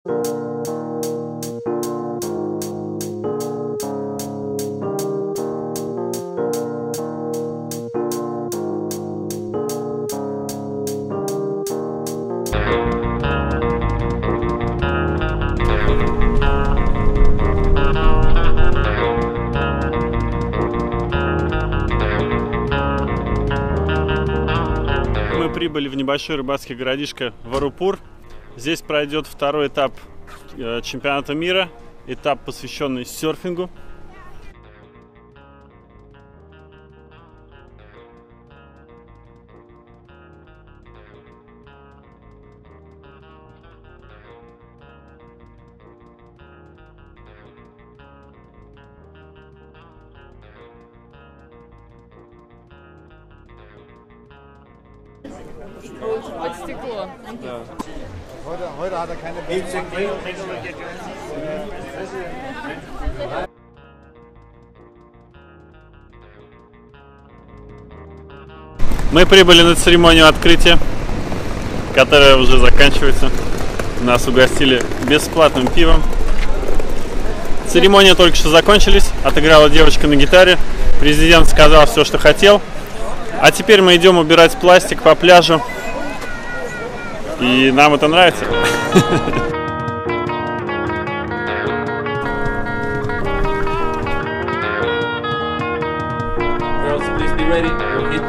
Мы прибыли в небольшой рыбацкий городишко Варупур. Здесь пройдет второй этап чемпионата мира, этап, посвященный серфингу. Под стекло. Да. Heute hat er keine Мы прибыли на церемонию открытия, которая уже заканчивается. Нас угостили бесплатным пивом. Церемония только что закончилась. Отыграла девочка на гитаре. Президент сказал все, что хотел. А теперь мы идем убирать пластик по пляжу. И нам это нравится. Girls, please be ready. We'll hit.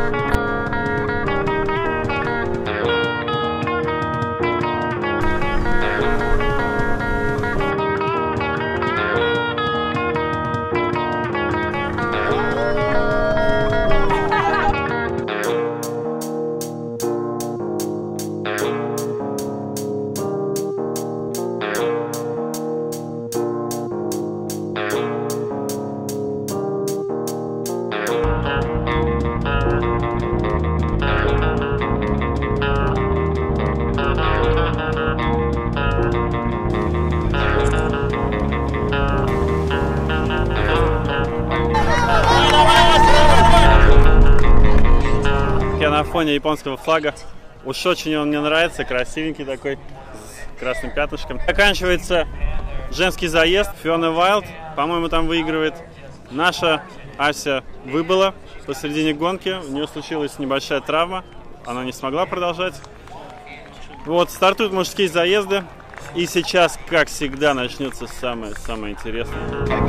Я на фоне японского флага. Уж очень он мне нравится, красивенький такой, с красным пятнышком. Заканчивается женский заезд. Фиона Вайлд, по-моему, там выигрывает. Наша Ася выбыла посередине гонки. У нее случилась небольшая травма. Она не смогла продолжать. Вот, стартуют мужские заезды. И сейчас, как всегда, начнется самое интересное.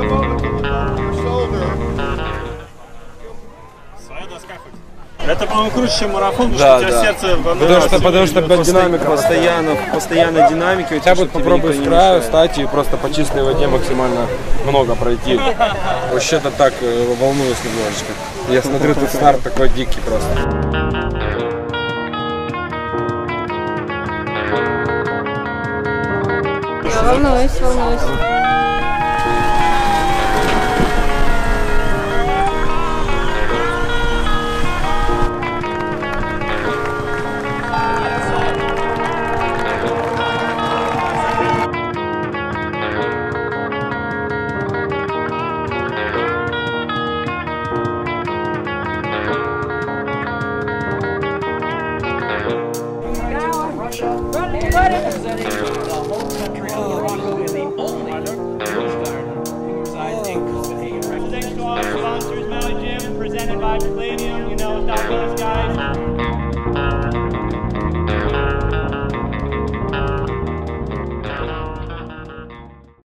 Это, по-моему, круче, чем марафон, потому что у тебя сердце... Потому что динамика постоянно динамика. Я вот попробую с края встать и просто по чистой воде максимально много пройти. Вообще-то так волнуюсь немножечко. Я смотрю, тут старт такой дикий просто. Волнуюсь.